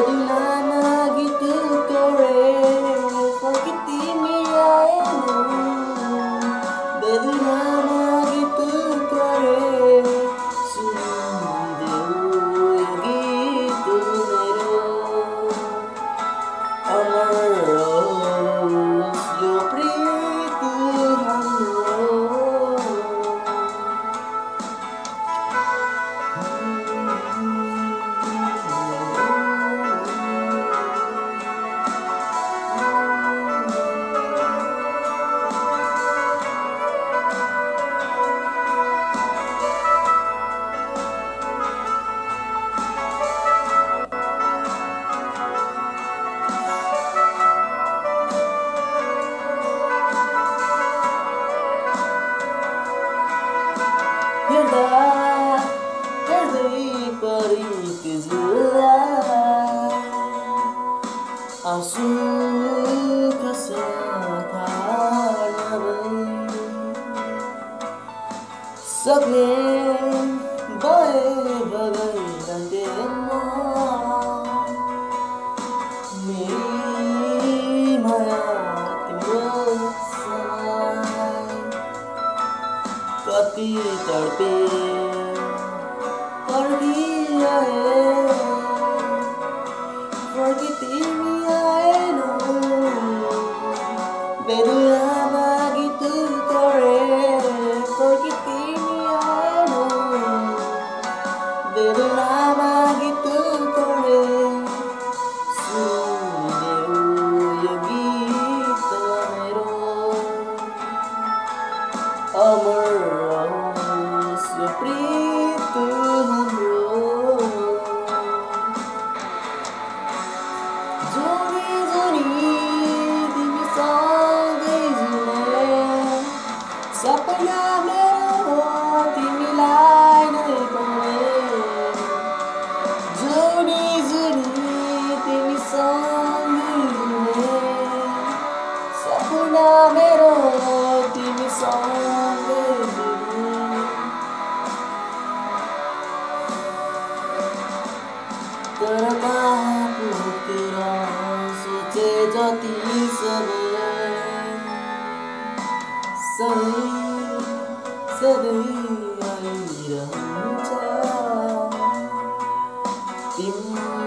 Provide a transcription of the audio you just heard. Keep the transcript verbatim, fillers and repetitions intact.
बेदुलामा गीत करे फर्की तिमी आएनौ बेदुलामा गीत करे सुनिदेऊ यो गीत मेरो अमर रहोस् यो प्रीत हाम्रो हेर्दा हेर्दै परी तिजुला आँसु खस्छ थाहा नभई सक्ने भए बगाइरहन्थे म मेरी माया तिम्रो समान कति तडपे पर्खिआए फर्की तिमी आएनौ बेदुलामा गीत करे फर्की तिमी आएनौ बेदुलामा गीत करे सुनिदेऊ यो गीत मेरो अमर रहोस् यो प्रीत हाम्रो जुनी जुनी तिमी सँगै जुने सपना मेरो तिमीलाई नै पाउने जुनी जुनी तिमी सँगै जुने सपना मेरो तिमी सँगै जुने तर कहाँ पुगेर सोचे जति सबै सधैँ सधैँ आइरहन्छ तिम्रो